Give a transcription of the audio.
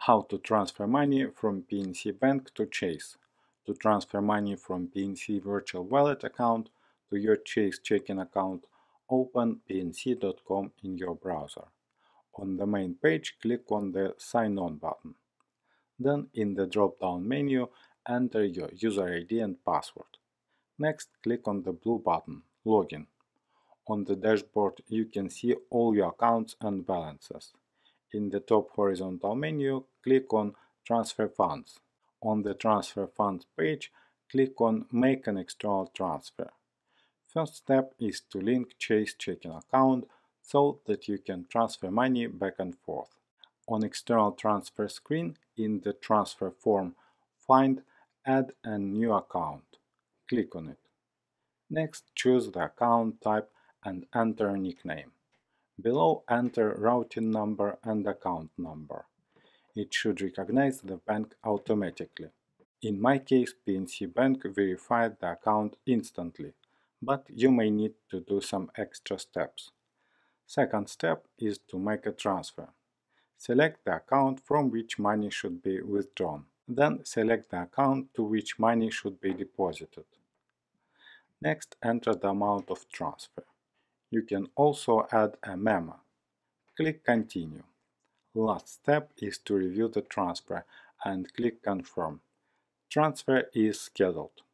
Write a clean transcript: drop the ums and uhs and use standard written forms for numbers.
How to transfer money from PNC Bank to Chase. To transfer money from PNC Virtual Wallet account to your Chase checking account, open pnc.com in your browser. On the main page, click on the Sign On button. Then, in the drop-down menu, enter your user ID and password. Next, click on the blue button, Login. On the dashboard, you can see all your accounts and balances. In the top horizontal menu, click on Transfer Funds. On the Transfer Funds page, click on Make an external transfer. First step is to link Chase checking account so that you can transfer money back and forth. On external transfer screen, in the transfer form, find Add a new account. Click on it. Next, choose the account type and enter a nickname. Below, enter routing number and account number. It should recognize the bank automatically. In my case, PNC Bank verified the account instantly, but you may need to do some extra steps. Second step is to make a transfer. Select the account from which money should be withdrawn. Then select the account to which money should be deposited. Next, enter the amount of transfer. You can also add a memo. Click Continue. Last step is to review the transfer and click Confirm. Transfer is scheduled.